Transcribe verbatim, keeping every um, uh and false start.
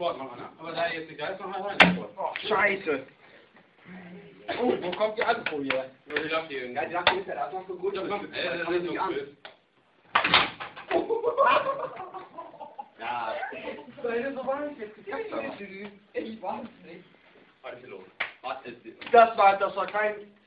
Sport machen, ne? Aber da jetzt nicht da ist, noch mal rein Sport. Oh, scheiße. Oh, wo kommt die Alufolie her? Ja, die lag hier. Ja, die lag hier, da ist noch so gut. Das macht, äh, das das ist nicht so an. blöd. Ja. Weil das so war ich jetzt gekackt, aber. Ich weiß nicht. Was ist los? Was ist Das war, das war kein